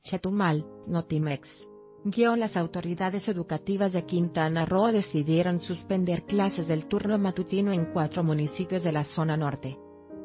Chetumal, Notimex. Las autoridades educativas de Quintana Roo decidieron suspender clases del turno matutino en 4 municipios de la zona norte.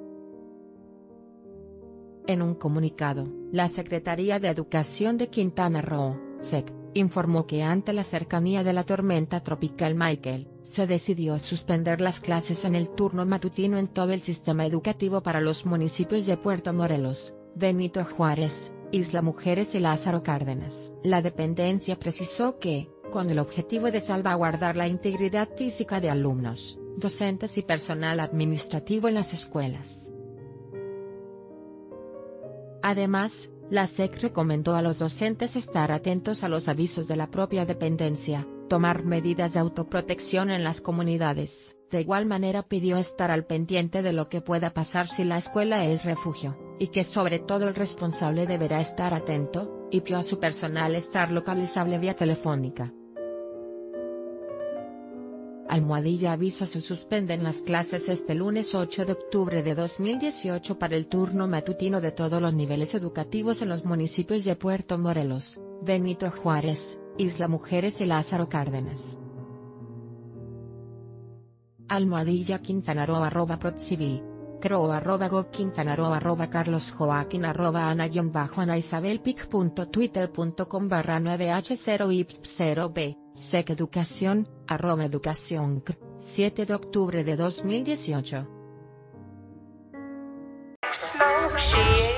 En un comunicado, la Secretaría de Educación de Quintana Roo, SEC, informó que ante la cercanía de la tormenta tropical Michael, se decidió suspender las clases en el turno matutino en todo el sistema educativo para los municipios de Puerto Morelos, Benito Juárez, Isla Mujeres y Lázaro Cárdenas. La dependencia precisó que, con el objetivo de salvaguardar la integridad física de alumnos, docentes y personal administrativo en las escuelas. Además, la SEC recomendó a los docentes estar atentos a los avisos de la propia dependencia, tomar medidas de autoprotección en las comunidades. De igual manera pidió estar al pendiente de lo que pueda pasar si la escuela es refugio, y que sobre todo el responsable deberá estar atento, y pidió a su personal estar localizable vía telefónica. Aviso: se suspenden las clases este lunes 8 de octubre de 2018 para el turno matutino de todos los niveles educativos en los municipios de Puerto Morelos, Benito Juárez, Isla Mujeres y Lázaro Cárdenas. Quintana Roo @ProtCivi, Croo @GovQuintanaroo @CarlosJoaquín @AnaYonBajo@Isabelpic.twitter.com/9H0IPS0B, SEC Educación, @Educación, 7 de octubre de 2018.